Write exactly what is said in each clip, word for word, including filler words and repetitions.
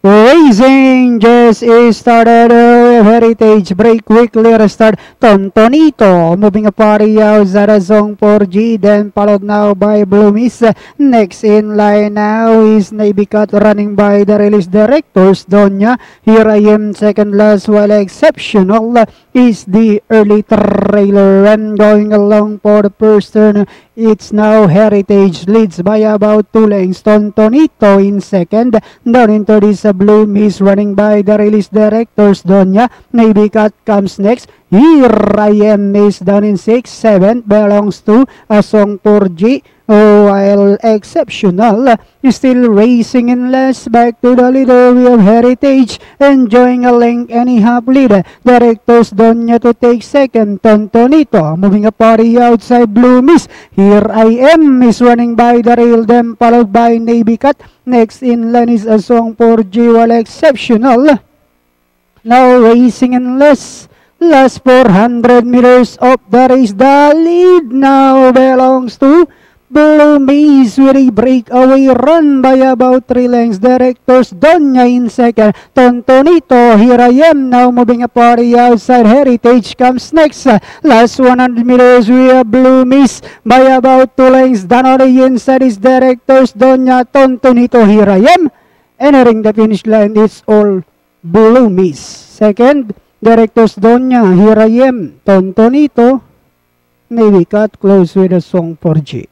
Racing just is started. Uh, Heritage break quickly restart. Tontonito moving a party outside a zone for G, then followed now by Bloomies. Next in line now is Navy Cut running by the release directors. Donya, Here I Am second last, while Exceptional is the early trailer, and going along for the first turn. It's now Heritage leads by about two lengths. Tontonito in second. Down in third is a Bloom. He's running by the release directors. Donya, Navy Cut comes next. Here I Am is down in sixth. seventh belongs to a song for G. While Exceptional is still racing in last. Back to the leader, we have Heritage enjoying a length and a half lead. Directors Donya to take second. Tontonito moving a party outside Bloomies. Here I Am is running by the rail, then followed by Navy Cut. Next in line is a song for G, while Exceptional now racing in last. Last four hundred meters of the race, the lead now belongs to Bloomies with a breakaway run by about three lengths. Directors Donya in second. Tontonito, Here I Am now moving a party outside. Heritage comes next. Last one hundred meters, we have Bloomies by about two lengths. Down on the inside is Directors Donya. Tontonito, Here I Am. Entering the finish line, it's all Bloomies. Second, Directors Donya, Here I Am. Tontonito, Navy Cut close with a song for G.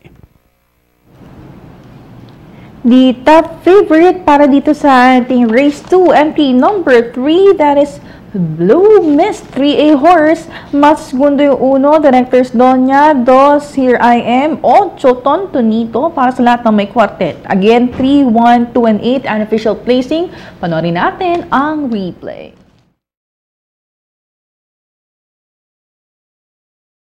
The top favorite para dito sa ating race two, entry number three, that is Blue Mist, three A horse. Mas segundo yung uno, Directors Donya. Dos, Here I Am. Ocho, Tontonito, para sa lahat ng may quartet. Again, three, one, two, and eight, unofficial placing. Panoorin natin ang replay.